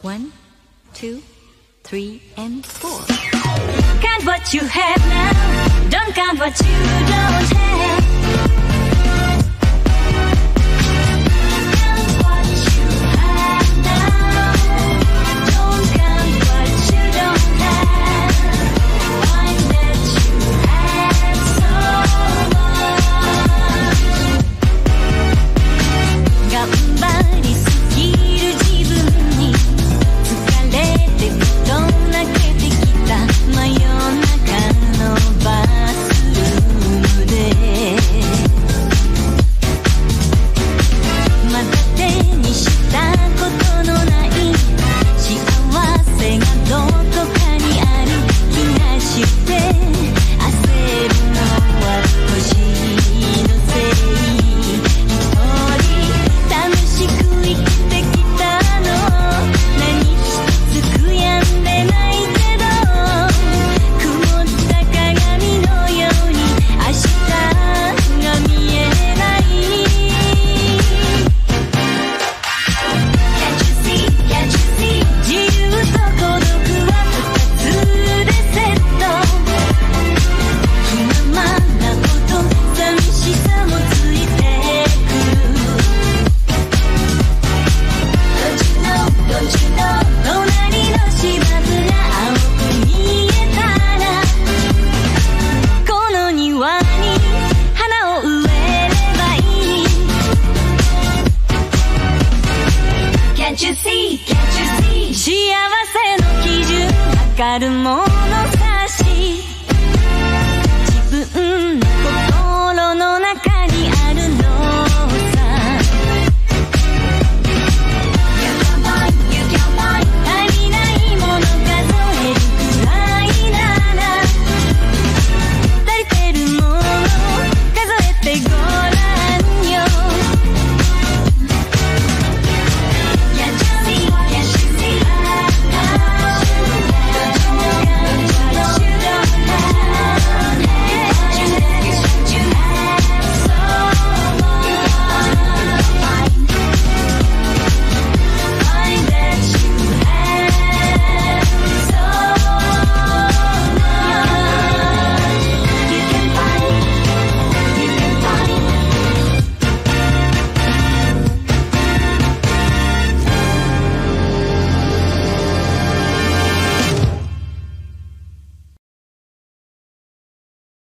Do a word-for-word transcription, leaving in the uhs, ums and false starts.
One, two, three, and four. Count what you have now. Don't count what you don't have. Count what you have now. Don't count what you don't have. Find that you have so much. 頑張りすぎる自分に疲れてふと泣けてきた真夜中のバスルームでまだ手にしたことのない幸せがどこかにある気がして焦るのは年のせい一人楽しく生きてきたの何一つ悔やんでないけど曇った鏡のように明日が見えない Can't you see, can't you see 自由と孤独は二つでセット気ままなこと寂しさもついてくる Don't you know, don't you know 隣の芝生が青く見えたらこの庭に花を植えればいい Can't you see, can't you see 幸せの基準測るもの